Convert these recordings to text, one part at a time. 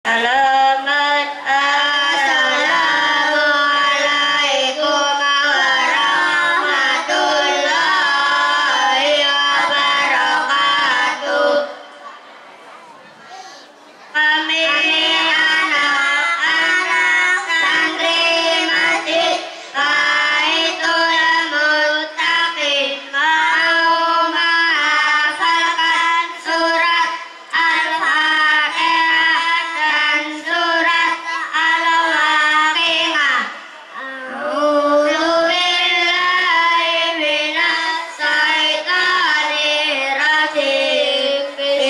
Assalamualaikum warahmatullahi wabarakatuh. Kami anak-anak santri masjid Baitul Muttaqin mau menghafalkan surat Al-Fatihah dan surat Al-Waqiah. A'udzu billahi minas syaitonir rajim.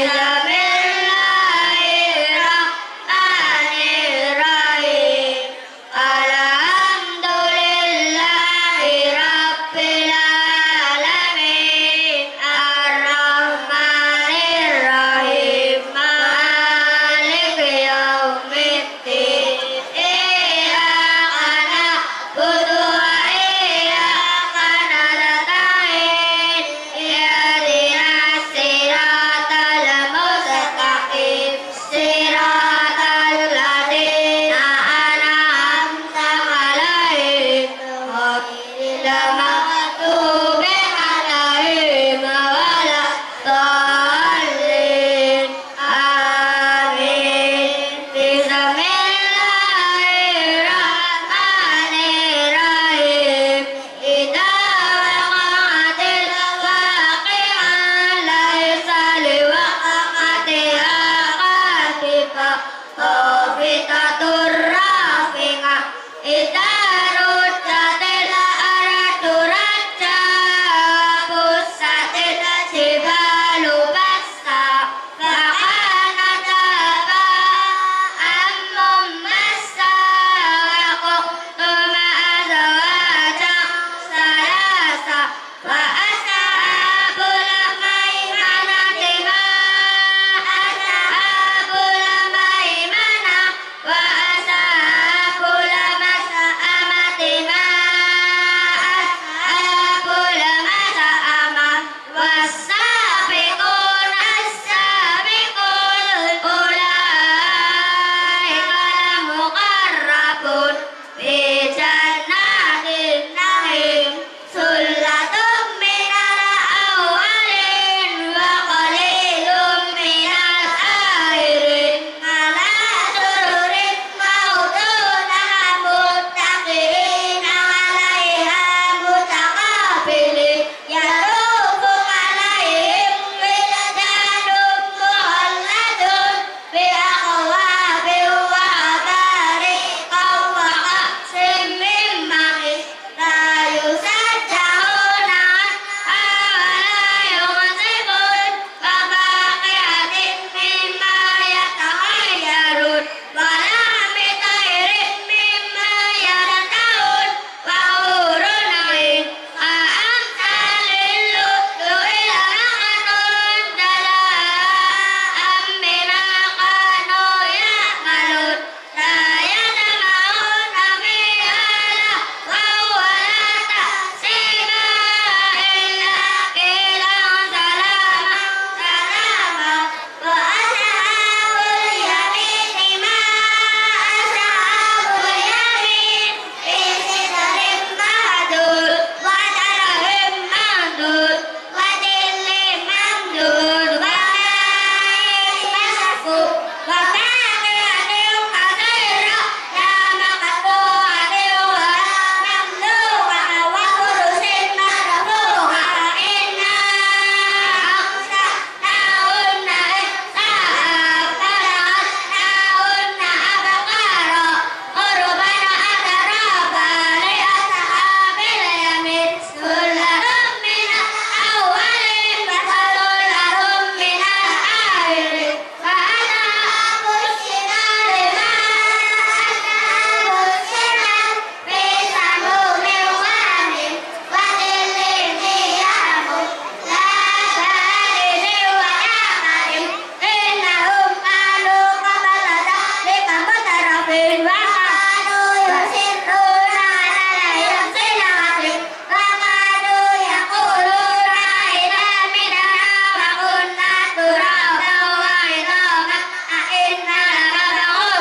Bismillahirrahmanirrahim. Alhamdulillahi rabbil alamin. Ar-Rahmanir-Rahim. Maliki yaumiddin. Iyyaka na'budu wa iyyaka nasta'in. Ihdinas siratal mustaqim. Siratal ladzina an'amta 'alaihim ghairil maghdubi 'alaihim waladdallin. Amin. Bismillahirrahmanirrahim. Idza waqa'atil waqi'ah laisa liwaqa'atiha kadhibah khafidatur rafi'ah. Idza rujjatil ardu rajja bussatil jibalu bassa fakanat haba'an mumbassa wa kuntum azwajan salasa wa ashabul maimanati ma ashabul maimanah wa ashabul mas'amati ma ashabul mas'amah was-sabiqun as-sabiqun ulaikal muqarrabun fi jannatin na'im. Sullatun minal awwalin wa qalilun minal akhirin. Ala sururin mawdunah muttaqi'ina 'alaiha mutaqabilin. Yarufu 'alaihim wildanun mukhalladun bi akwabin wa abariqin wa ka'sin min ma'in. La yusaddauna 'anha wa la yunzifun wa faqihatin mimma yatakhayyarun wa lahmi tayrin mimma yartaun wa hurun 'ain ka'amsalil lu'lu'il maknun jazaa'an bima kanu ya'malun. La yasma'una fiha lahwan wa la ta'sima illa qilan salaman salaman. Wa ashabul yamini ma ashabul yamin. Fi sidrin mahdud wa talhin mamdud wa dhillin mamdud wa ma'in masfuf wa faqihatin katsirah la maqtu'atin wa la mamnu'ah wa furusin marfu'ah. Inna akhsa'nahunna ihsa'an fala'alnahunna abqara urban atraba li ashabil yamin. Sullatun minal awwalin wa sullatun minal akhirin. Wa ashabul shimali ma ashabul shimal. Fi samumin wa hamim wa dhillin min ya'mum la baridin wa la karim. Innahum kanu qabla dhalika mutrafin wa kanu yusirruna 'alal yusri wa kanu yaquluna idza mitna wa kunna turaban wa idhaman a inna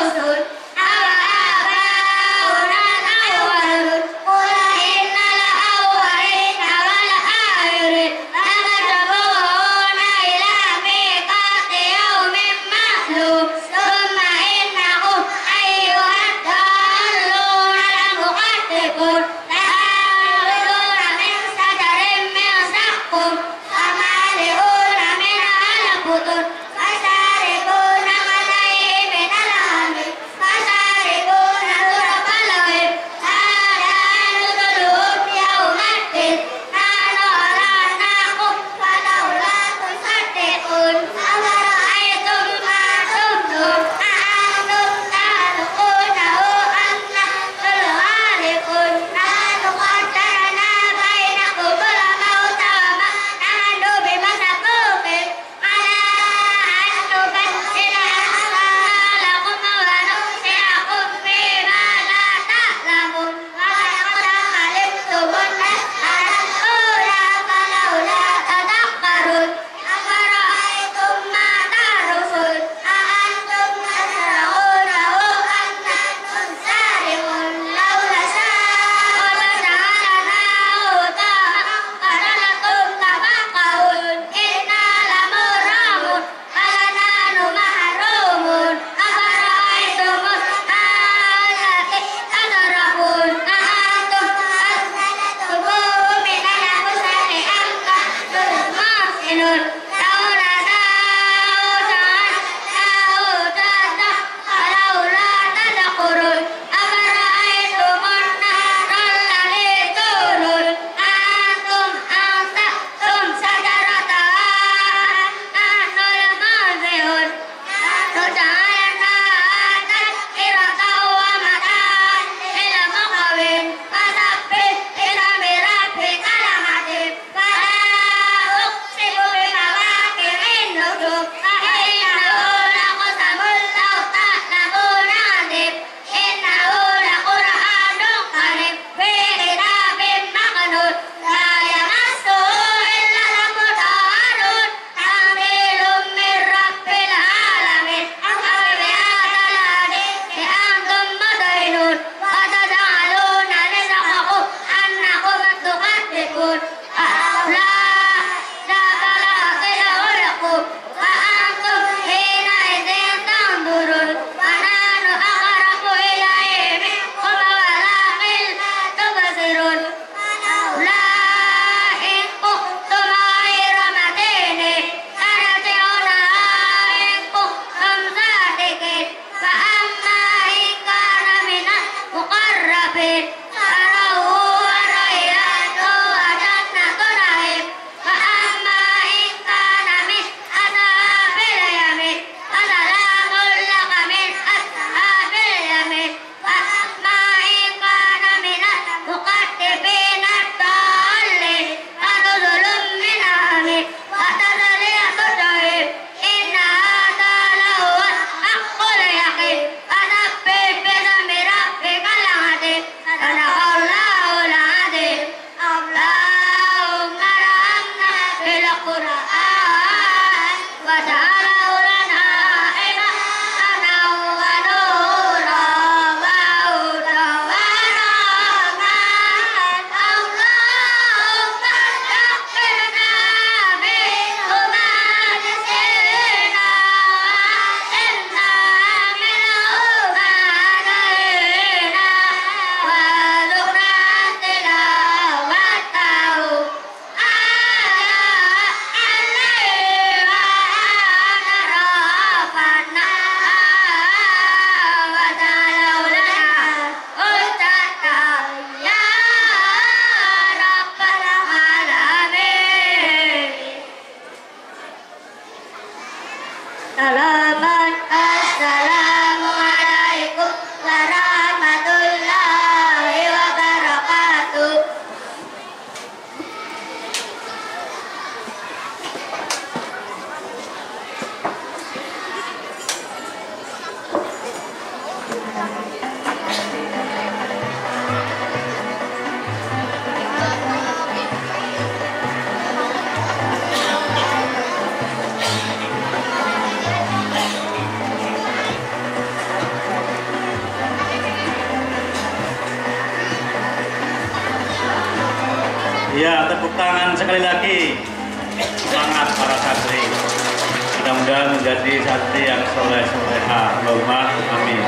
Ya, tepuk tangan sekali lagi. Semangat para santri. Mudah-mudahan menjadi santri yang soleh-soleha. Allahumma amin.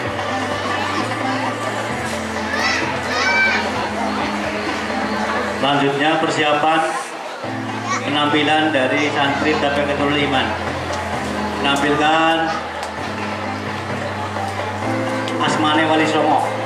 Selanjutnya persiapan penampilan dari santri Tabeqatul Iman. Menampilkan Asmane Wali Songo.